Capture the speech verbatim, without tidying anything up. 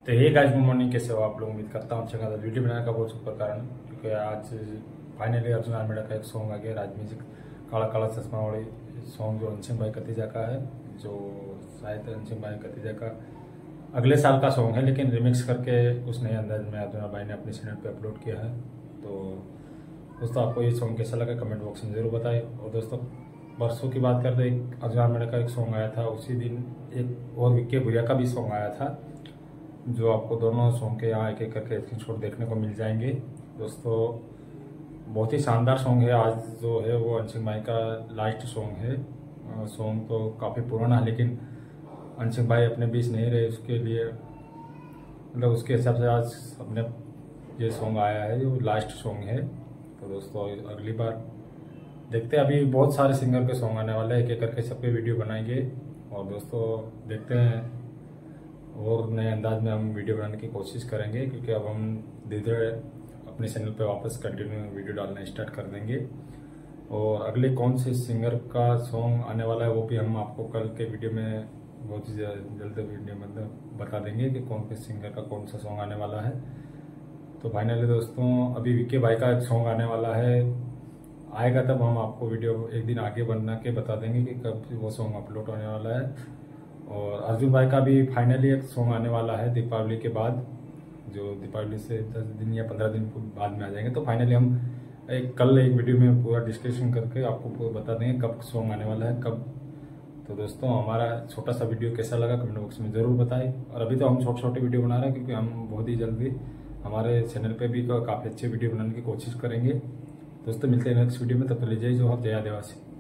तो ये guys good morning, कैसे हो आप लोग। उम्मीद करता हूँ अच्छा खासा वीडियो बनाने का बहुत सुपर कारण, क्योंकि आज फाइनली अर्जुन आर्मीड़ा का एक सॉन्ग आ गया, राज म्यूजिक काला काला चश्मा वाली सॉन्ग, जो अंशिम भाई कतीजा का है, जो शायद अंशिम भाई कतीजा का अगले साल का सॉन्ग है, लेकिन रिमिक्स करके उस नए अंदाज में अर्जुन भाई ने अपने चैनल पे अपलोड किया है। तो दोस्तों आपको ये सॉन्ग कैसा लगा कमेंट बॉक्स में जरूर बताएं। और दोस्तों परसों की बात करते एक अर्जुन आर्मीड़ा का एक सॉन्ग आया था, उसी दिन एक और विक्की भुइया का भी सॉन्ग आया था, जो आपको दोनों सॉन्ग के यहाँ एक एक करके स्क्रीनशॉट देखने को मिल जाएंगे। दोस्तों बहुत ही शानदार सॉन्ग है। आज जो है वो अंशिम भाई का लास्ट सॉन्ग है। सॉन्ग तो काफ़ी पुराना है, लेकिन अंशिम भाई अपने बीच नहीं रहे, उसके लिए मतलब उसके हिसाब से आज अपने ये सॉन्ग आया है, जो लास्ट सॉन्ग है। तो दोस्तों अगली बार देखते हैं, अभी बहुत सारे सिंगर के सॉन्ग आने वाले हैं, एक एक करके सब पे वीडियो बनाएंगे। और दोस्तों देखते हैं और नए अंदाज में हम वीडियो बनाने की कोशिश करेंगे, क्योंकि अब हम धीरे धीरे अपने चैनल पे वापस कंटिन्यू वीडियो डालना स्टार्ट कर देंगे। और अगले कौन से सिंगर का सॉन्ग आने वाला है वो भी हम आपको कल के वीडियो में बहुत ही जल्द वीडियो में बता देंगे कि कौन से सिंगर का कौन सा सॉन्ग आने वाला है। तो फाइनली दोस्तों अभी विक्की भाई का एक सॉन्ग आने वाला है, आएगा तब हम आपको वीडियो एक दिन आगे बना के बता देंगे कि कब वो सॉन्ग अपलोड होने वाला है। और अर्जुन भाई का भी फाइनली एक सॉन्ग आने वाला है दीपावली के बाद, जो दीपावली से दस दिन या पंद्रह दिन बाद में आ जाएंगे। तो फाइनली हम एक कल एक वीडियो में पूरा डिस्कशन करके आपको पूरा बता देंगे कब सॉन्ग आने वाला है कब। तो दोस्तों हमारा छोटा सा वीडियो कैसा लगा कमेंट बॉक्स में जरूर बताएं। और अभी तो हम छोटे छोटे वीडियो बना रहे हैं, क्योंकि हम बहुत ही जल्दी हमारे चैनल पे भी काफ़ी अच्छे वीडियो बनाने की कोशिश करेंगे। दोस्तों मिलते हैं नेक्स्ट वीडियो में, तब तक लीजिए जो आप जय आदिवासी।